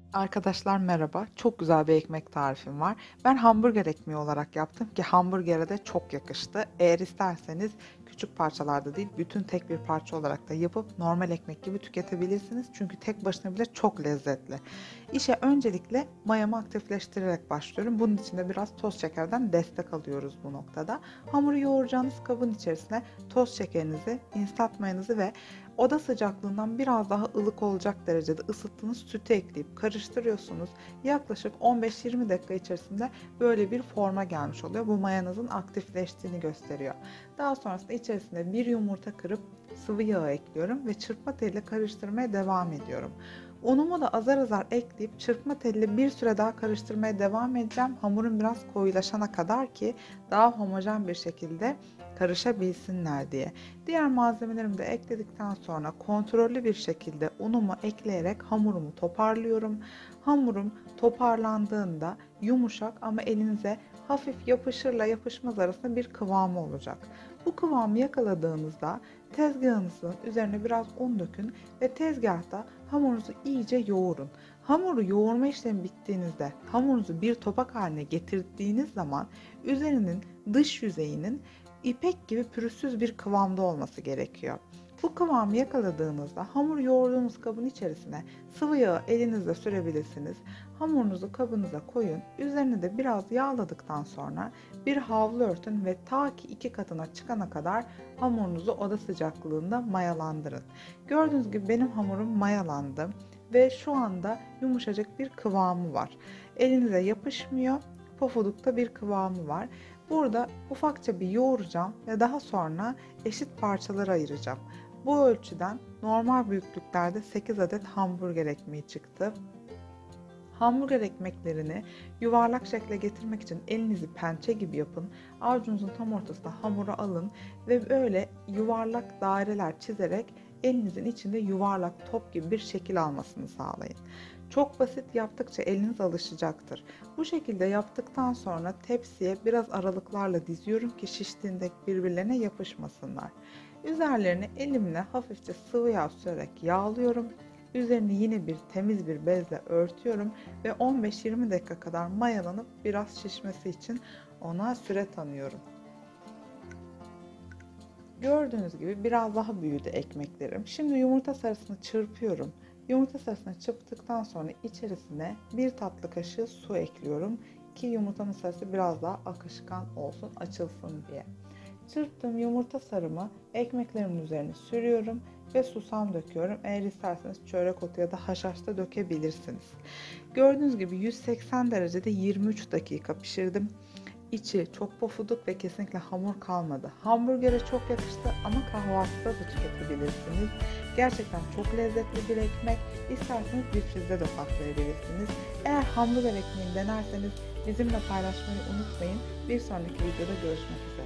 Arkadaşlar merhaba. Çok güzel bir ekmek tarifim var. Ben hamburger ekmeği olarak yaptım ki hamburgere de çok yakıştı. Eğer isterseniz küçük parçalarda değil, bütün tek bir parça olarak da yapıp normal ekmek gibi tüketebilirsiniz. Çünkü tek başına bile çok lezzetli. İşe öncelikle mayamı aktifleştirerek başlıyorum. Bunun için de biraz toz şekerden destek alıyoruz bu noktada. Hamuru yoğuracağınız kabın içerisine toz şekerinizi, instant mayanızı ve oda sıcaklığından biraz daha ılık olacak derecede ısıttığınız sütü ekleyip karıştırıyorsunuz. Yaklaşık 15-20 dakika içerisinde böyle bir forma gelmiş oluyor. Bu mayanızın aktifleştiğini gösteriyor. Daha sonrasında içerisine bir yumurta kırıp sıvı yağ ekliyorum ve çırpma teliyle karıştırmaya devam ediyorum. Unumu da azar azar ekleyip çırpma teliyle bir süre daha karıştırmaya devam edeceğim. Hamurun biraz koyulaşana kadar ki daha homojen bir şekilde karışabilsinler diye. Diğer malzemelerimi de ekledikten sonra kontrollü bir şekilde unumu ekleyerek hamurumu toparlıyorum. Hamurum toparlandığında yumuşak ama elinize hafif yapışırla yapışmaz arasında bir kıvamı olacak. Bu kıvamı yakaladığınızda tezgahınızın üzerine biraz un dökün ve tezgahta hamurunuzu iyice yoğurun. Hamuru yoğurma işlemi bittiğinizde hamurunuzu bir topak haline getirdiğiniz zaman üzerinin dış yüzeyinin ipek gibi pürüzsüz bir kıvamda olması gerekiyor. Bu kıvamı yakaladığınızda hamur yoğurduğunuz kabın içerisine sıvı yağı elinizle sürebilirsiniz. Hamurunuzu kabınıza koyun. Üzerine de biraz yağladıktan sonra bir havlu örtün ve ta ki 2 katına çıkana kadar hamurunuzu oda sıcaklığında mayalandırın. Gördüğünüz gibi benim hamurum mayalandı ve şu anda yumuşacık bir kıvamı var. Elinize yapışmıyor, pofudukta bir kıvamı var. Burada ufakça bir yoğuracağım ve daha sonra eşit parçalara ayıracağım. Bu ölçüden normal büyüklüklerde 8 adet hamburger ekmeği çıktı. Hamburger ekmeklerini yuvarlak şekle getirmek için elinizi pençe gibi yapın. Avucunuzun tam ortasına hamuru alın ve böyle yuvarlak daireler çizerek elinizin içinde yuvarlak top gibi bir şekil almasını sağlayın. Çok basit, yaptıkça eliniz alışacaktır. Bu şekilde yaptıktan sonra tepsiye biraz aralıklarla diziyorum ki şiştiğinde birbirlerine yapışmasınlar. Üzerlerini elimle hafifçe sıvı yağ sürerek yağlıyorum. Üzerini yine bir temiz bir bezle örtüyorum ve 15-20 dakika kadar mayalanıp biraz şişmesi için ona süre tanıyorum. Gördüğünüz gibi biraz daha büyüdü ekmeklerim. Şimdi yumurta sarısını çırpıyorum. Yumurta sarısını çırptıktan sonra içerisine bir tatlı kaşığı su ekliyorum ki yumurtanın sarısı biraz daha akışkan olsun, açılsın diye. Çırptığım yumurta sarımı ekmeklerimin üzerine sürüyorum ve susam döküyorum. Eğer isterseniz çörek otu ya da haşhaş da dökebilirsiniz. Gördüğünüz gibi 180 derecede 23 dakika pişirdim. İçi çok pofuduk ve kesinlikle hamur kalmadı. Hamburgere çok yakıştı ama kahvaltıda da tüketebilirsiniz. Gerçekten çok lezzetli bir ekmek. İsterseniz difrizde de saklayabilirsiniz. Eğer hamburger ekmeğini denerseniz bizimle paylaşmayı unutmayın. Bir sonraki videoda görüşmek üzere.